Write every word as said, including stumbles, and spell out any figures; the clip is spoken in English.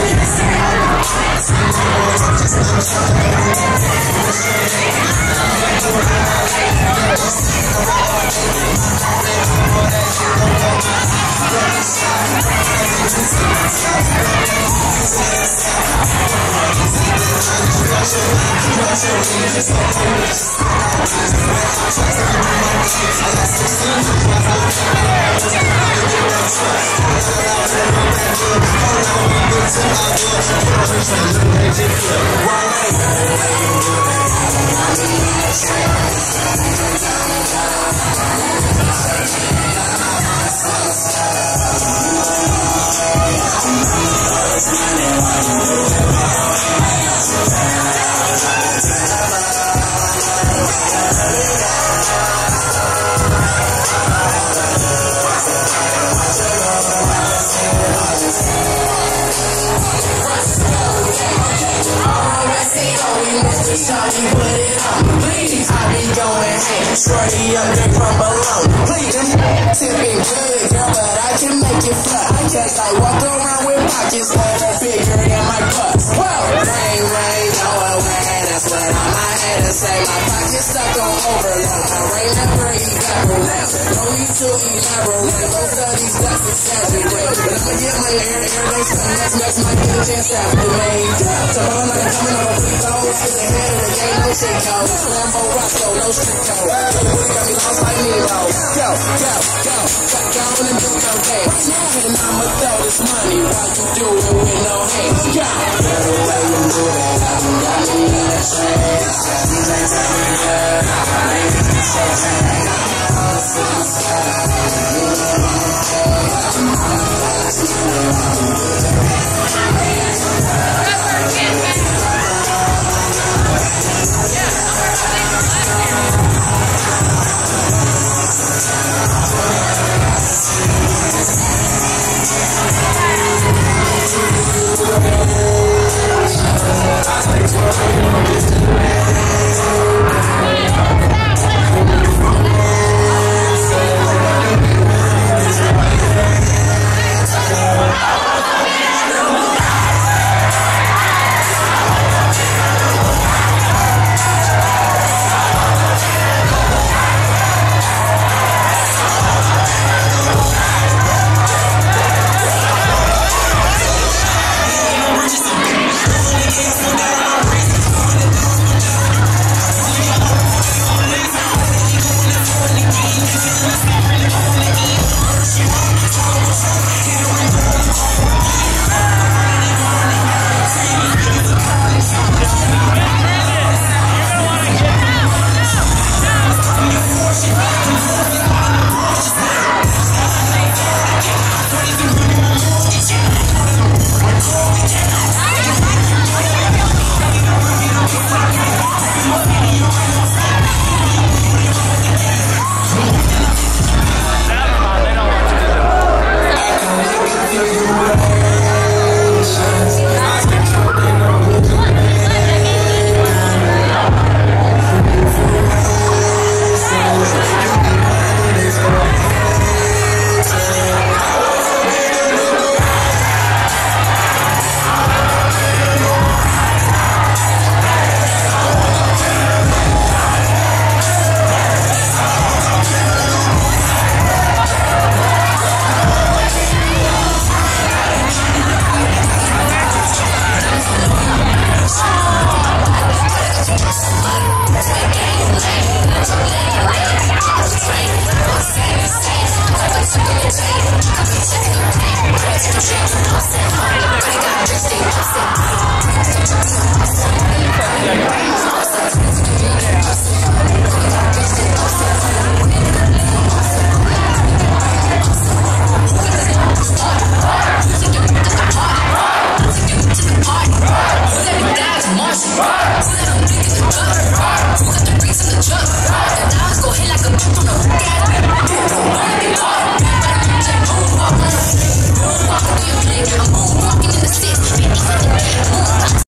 Shorty up there from below. Please, tipping good, girl, but I can make it fly. Cause I walk around with pockets full of figure in my cup. Whoa! Rain, rain, no away. That's what on my head to say. My pocket's stuck on overload. I rain never evaporate. No need to elaborate. Most of these ducks exaggerate. But I'ma get my hair, hair, they spend next, next, my get a chance after me. So I'm like I'm coming over free throws. Get the head of the game, no shit code. Lambo Roscoe, no street code. Got me lost like Nemo. Go, go, go. Fuck on and do your dance. And I'ma throw this money while you do it with no hands. Go. The way you move it, I can got me in that shade. You ain't tell me good. I'm making it so bad. I'm so sad. You know I'm okay. I'm not